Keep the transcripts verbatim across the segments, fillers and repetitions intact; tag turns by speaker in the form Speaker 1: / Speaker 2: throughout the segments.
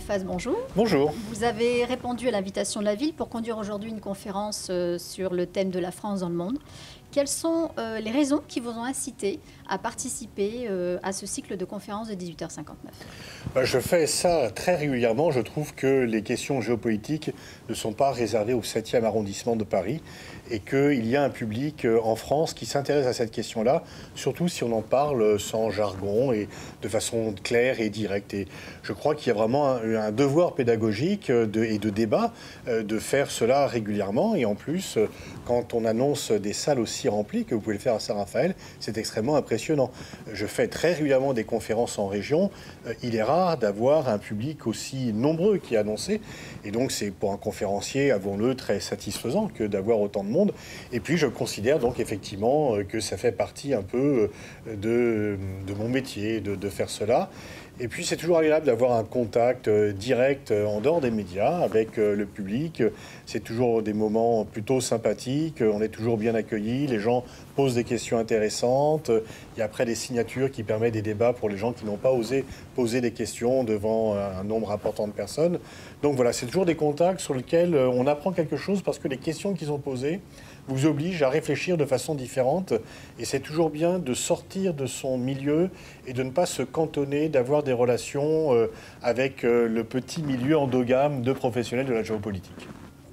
Speaker 1: Faz, bonjour.
Speaker 2: Bonjour.
Speaker 1: Vous avez répondu à l'invitation de la ville pour conduire aujourd'hui une conférence euh, sur le thème de la France dans le monde. Quelles sont euh, les raisons qui vous ont incité à participer euh, à ce cycle de conférences de dix-huit heures cinquante-neuf?
Speaker 2: Ben, je fais ça très régulièrement. Je trouve que les questions géopolitiques ne sont pas réservées au septième arrondissement de Paris et qu'il y a un public en France qui s'intéresse à cette question-là, surtout si on en parle sans jargon et de façon claire et directe. Et je crois qu'il y a vraiment un, un devoir pédagogique de, et de débat de faire cela régulièrement. Et en plus, quand on annonce des salles aussi remplies que vous pouvez le faire à Saint-Raphaël, c'est extrêmement impressionnant. Je fais très régulièrement des conférences en région. Il est rare d'avoir un public aussi nombreux qui est annoncé. Et donc, c'est pour un conférencier, avouons-le, très satisfaisant que d'avoir autant de monde. Et puis, je considère donc effectivement que ça fait partie un peu de, de mon métier, de, de faire cela. Et puis, c'est toujours agréable d'avoir un contact direct en dehors des médias avec le public. C'est toujours des moments plutôt sympathiques. On est toujours bien accueillis. Les gens posent des questions intéressantes. Il y a après des signatures qui permettent des débats pour les gens qui n'ont pas osé poser des questions devant un nombre important de personnes. Donc voilà, c'est toujours des contacts sur lesquels on apprend quelque chose parce que les questions qui sont posées vous obligent à réfléchir de façon différente. Et c'est toujours bien de sortir de son milieu et de ne pas se cantonner, d'avoir des relations avec le petit milieu endogame de professionnels de la géopolitique.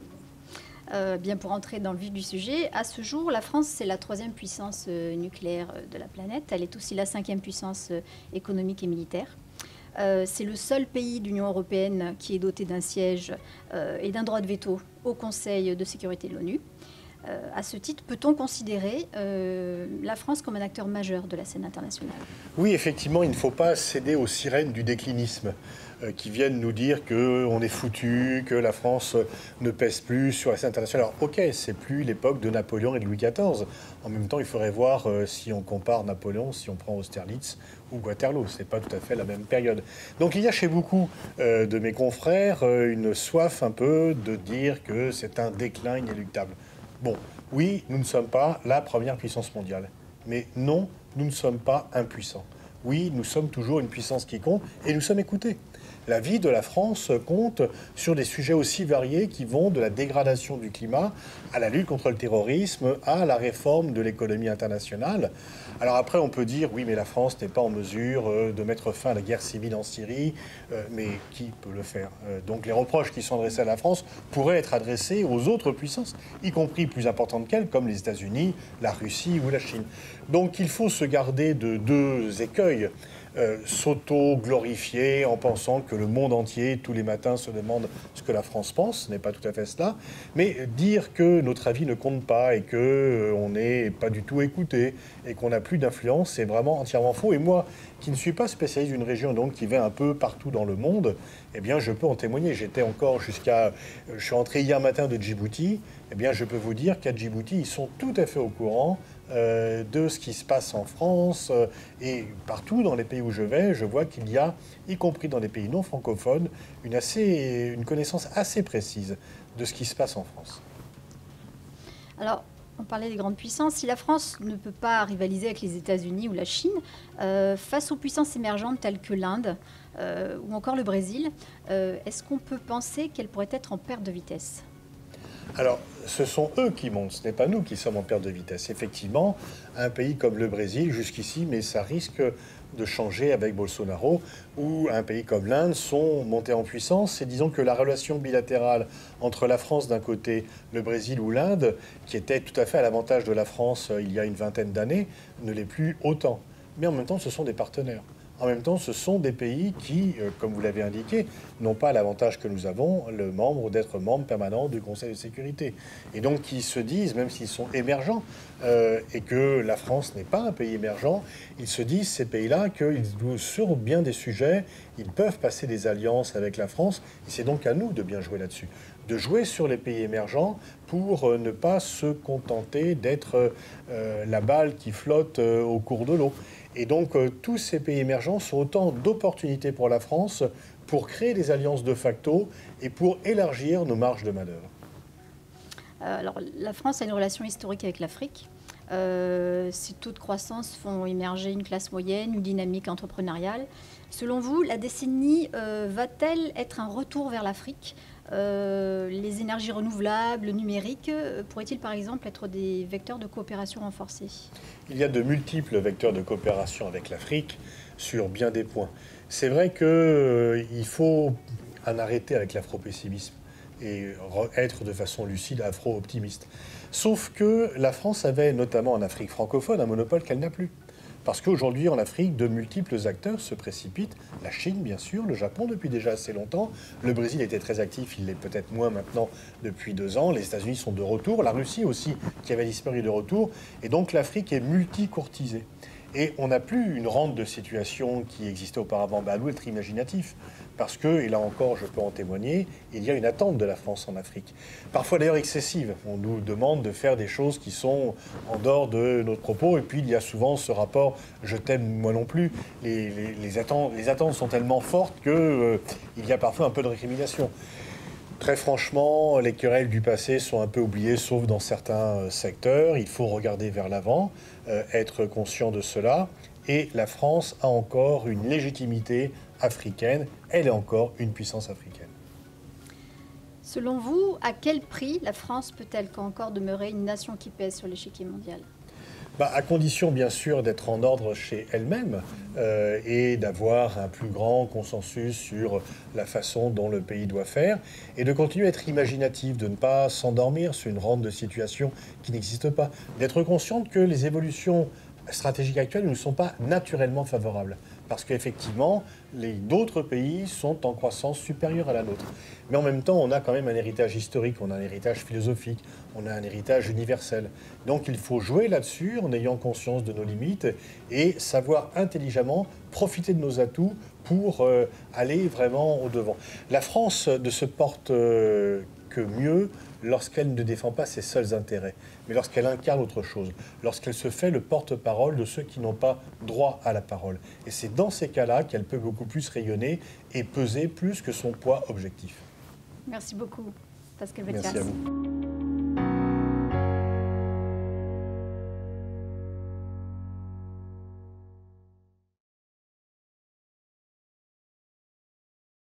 Speaker 1: Euh, bien pour entrer dans le vif du sujet, à ce jour, la France, c'est la troisième puissance euh, nucléaire de la planète. Elle est aussi la cinquième puissance euh, économique et militaire. Euh, c'est le seul pays d'Union européenne qui est doté d'un siège euh, et d'un droit de veto au Conseil de sécurité de l'ONU. Euh, à ce titre, peut-on considérer euh, la France comme un acteur majeur de la scène internationale?
Speaker 2: Oui, effectivement, il ne faut pas céder aux sirènes du déclinisme euh, qui viennent nous dire qu'on est foutu, que la France ne pèse plus sur la scène internationale. Alors, ok, c'est plus l'époque de Napoléon et de Louis quatorze. En même temps, il faudrait voir euh, si on compare Napoléon, si on prend Austerlitz ou Waterloo. Ce n'est pas tout à fait la même période. Donc, il y a chez beaucoup euh, de mes confrères euh, une soif un peu de dire que c'est un déclin inéluctable. Bon, oui, nous ne sommes pas la première puissance mondiale. Mais non, nous ne sommes pas impuissants. Oui, nous sommes toujours une puissance qui compte et nous sommes écoutés. La vie de la France compte sur des sujets aussi variés qui vont de la dégradation du climat à la lutte contre le terrorisme, à la réforme de l'économie internationale. Alors après, on peut dire, oui, mais la France n'est pas en mesure de mettre fin à la guerre civile en Syrie, mais qui peut le faire? Donc les reproches qui sont adressés à la France pourraient être adressés aux autres puissances, y compris plus importantes qu'elles, comme les États-Unis, la Russie ou la Chine. Donc il faut se garder de deux écueils. Euh, s'auto-glorifier en pensant que le monde entier, tous les matins, se demande ce que la France pense. Ce n'est pas tout à fait cela. Mais dire que notre avis ne compte pas et qu'on euh, n'est pas du tout écouté et qu'on n'a plus d'influence, c'est vraiment entièrement faux. Et moi, qui ne suis pas spécialiste d'une région, donc qui va un peu partout dans le monde, eh bien, je peux en témoigner. J'étais encore jusqu'à... Je suis entré hier matin de Djibouti. Eh bien, je peux vous dire qu'à Djibouti, ils sont tout à fait au courant Euh, de ce qui se passe en France euh, et partout dans les pays où je vais, je vois qu'il y a, y compris dans les pays non francophones, une, assez, une connaissance assez précise de ce qui se passe en France.
Speaker 1: Alors, on parlait des grandes puissances. Si la France ne peut pas rivaliser avec les États-Unis ou la Chine, euh, face aux puissances émergentes telles que l'Inde euh, ou encore le Brésil, euh, est-ce qu'on peut penser qu'elles pourraient être en perte de vitesse ?
Speaker 2: Alors, ce sont eux qui montent, ce n'est pas nous qui sommes en perte de vitesse. Effectivement, un pays comme le Brésil, jusqu'ici, mais ça risque de changer avec Bolsonaro, ou un pays comme l'Inde sont montés en puissance. Et disons que la relation bilatérale entre la France d'un côté, le Brésil ou l'Inde, qui était tout à fait à l'avantage de la France il y a une vingtaine d'années, ne l'est plus autant. Mais en même temps, ce sont des partenaires. En même temps, ce sont des pays qui, euh, comme vous l'avez indiqué, n'ont pas l'avantage que nous avons, le membre d'être membre permanent du Conseil de sécurité. Et donc, qui se disent, même s'ils sont émergents, euh, et que la France n'est pas un pays émergent, ils se disent, ces pays-là, qu'ils, sur bien des sujets, ils peuvent passer des alliances avec la France. Et c'est donc à nous de bien jouer là-dessus. De jouer sur les pays émergents pour euh, ne pas se contenter d'être euh, la balle qui flotte euh, au cours de l'eau. Et donc, euh, tous ces pays émergents sont autant d'opportunités pour la France pour créer des alliances de facto et pour élargir nos marges de manœuvre.
Speaker 1: Euh, alors, la France a une relation historique avec l'Afrique. Euh, ces taux de croissance font émerger une classe moyenne, une dynamique entrepreneuriale. Selon vous, la décennie euh, va-t-elle être un retour vers l'Afrique? Euh, les énergies renouvelables, le numérique, euh, pourraient-ils par exemple être des vecteurs de coopération renforcée?
Speaker 2: Il y a de multiples vecteurs de coopération avec l'Afrique sur bien des points. C'est vrai qu'il euh, faut en arrêter avec l'afro-pessimisme et être de façon lucide afro-optimiste. Sauf que la France avait, notamment en Afrique francophone, un monopole qu'elle n'a plus. Parce qu'aujourd'hui, en Afrique, de multiples acteurs se précipitent. La Chine, bien sûr, le Japon depuis déjà assez longtemps. Le Brésil était très actif, il l'est peut-être moins maintenant depuis deux ans. Les États-Unis sont de retour. La Russie aussi, qui avait disparu, de retour. Et donc l'Afrique est multi-courtisée. Et on n'a plus une rente de situation qui existait auparavant. Ben, à nous d'être imaginatif. Parce que, et là encore, je peux en témoigner, il y a une attente de la France en Afrique. Parfois d'ailleurs excessive. On nous demande de faire des choses qui sont en dehors de notre propos. Et puis il y a souvent ce rapport « je t'aime, moi non plus ». Les, les, les, attentes, les attentes sont tellement fortes qu'il euh, y a parfois un peu de récrimination. Très franchement, les querelles du passé sont un peu oubliées, sauf dans certains secteurs. Il faut regarder vers l'avant, euh, être conscient de cela. Et la France a encore une légitimité africaine. Elle est encore une puissance africaine.
Speaker 1: Selon vous, à quel prix la France peut-elle encore demeurer une nation qui pèse sur l'échiquier mondial?
Speaker 2: Bah, à condition, bien sûr, d'être en ordre chez elle-même euh, et d'avoir un plus grand consensus sur la façon dont le pays doit faire et de continuer à être imaginatif, de ne pas s'endormir sur une rente de situation qui n'existe pas, d'être consciente que les évolutions stratégiques actuelles ne sont pas naturellement favorables. Parce qu'effectivement, d'autres pays sont en croissance supérieure à la nôtre. Mais en même temps, on a quand même un héritage historique, on a un héritage philosophique, on a un héritage universel. Donc il faut jouer là-dessus en ayant conscience de nos limites et savoir intelligemment profiter de nos atouts pour euh, aller vraiment au-devant. La France ne se porte euh, que mieux lorsqu'elle ne défend pas ses seuls intérêts, mais lorsqu'elle incarne autre chose, lorsqu'elle se fait le porte-parole de ceux qui n'ont pas droit à la parole. Et c'est dans ces cas-là qu'elle peut beaucoup plus rayonner et peser plus que son poids objectif.
Speaker 1: Merci beaucoup, Pascal
Speaker 2: Merci à vous.